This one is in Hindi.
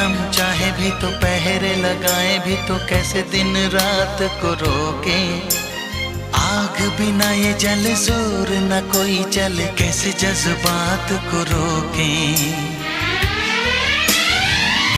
हम चाहे भी तो पहरे लगाए भी तो कैसे दिन रात को रोके। आग बिना ये जल जोर न कोई जल कैसे जज्बात को रोके।